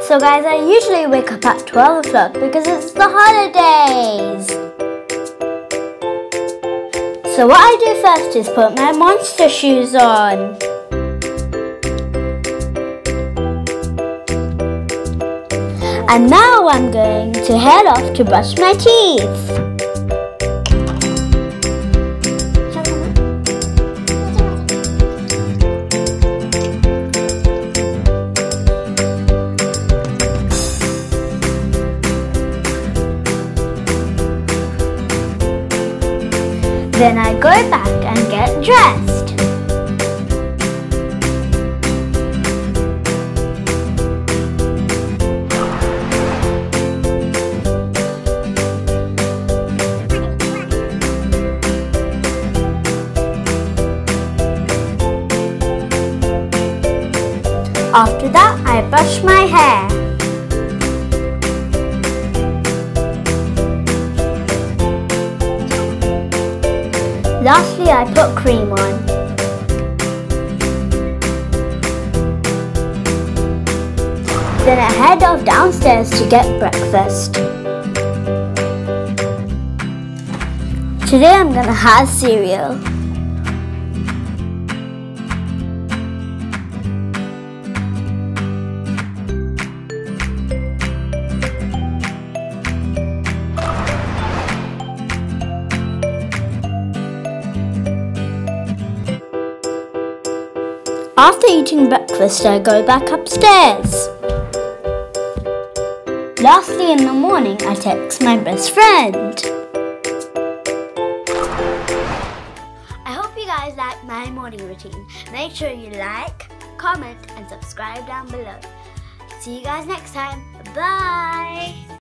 So guys, I usually wake up at 12 o'clock because it's the holidays. So what I do first is put my monster shoes on. And now I'm going to head off to brush my teeth. Then I go back and get dressed. After that, I brush my hair. Lastly, I put cream on. Then I head off downstairs to get breakfast. Today I'm gonna have cereal. After eating breakfast, I go back upstairs. Lastly, in the morning, I text my best friend. I hope you guys like my morning routine. Make sure you like, comment, and subscribe down below. See you guys next time. Bye!